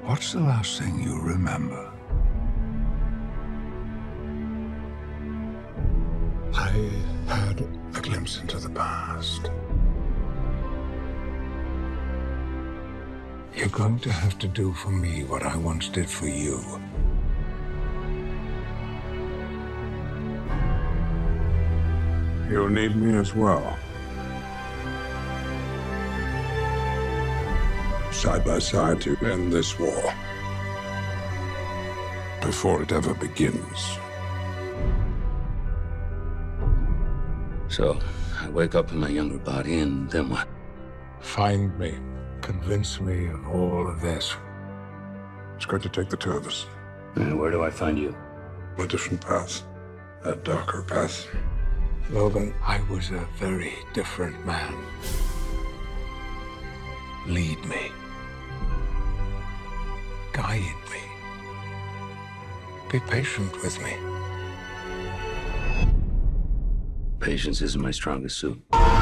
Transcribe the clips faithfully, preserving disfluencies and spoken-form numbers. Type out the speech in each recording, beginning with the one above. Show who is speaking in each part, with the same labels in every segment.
Speaker 1: What's the last thing you remember? I had a glimpse into the past. You're going to have to do for me what I once did for you. You'll need me as well. Side by side to end this war. Before it ever begins.
Speaker 2: So, I wake up in my younger body, and then what?
Speaker 1: Find me. Convince me of all of this. It's going to take the two of us.
Speaker 2: And where do I find you?
Speaker 1: A different path. A darker path. Logan, I was a very different man. Lead me. Guide me. Be patient with me.
Speaker 2: Patience isn't my strongest suit.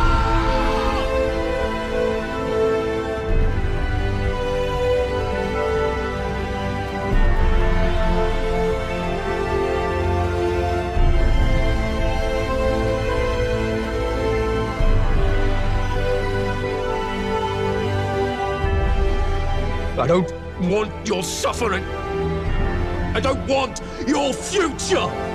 Speaker 3: I don't want your suffering. I don't want your future.